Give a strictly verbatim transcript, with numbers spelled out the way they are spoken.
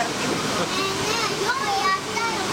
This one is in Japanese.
やってみる。 ねえねえ、ようやったよ。